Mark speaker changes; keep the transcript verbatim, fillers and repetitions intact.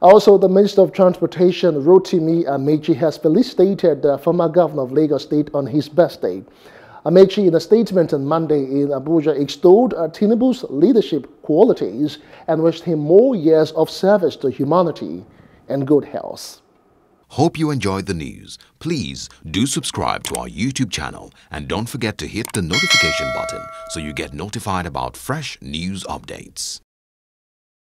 Speaker 1: Also, the Minister of Transportation, Rotimi Amaechi, has felicitated the former governor of Lagos State on his birthday. Amaechi, in a statement on Monday in Abuja, extolled uh, Tinubu's leadership qualities and wished him more years of service to humanity and good health.
Speaker 2: Hope you enjoyed the news. Please do subscribe to our YouTube channel and don't forget to hit the notification button so you get notified about fresh news updates.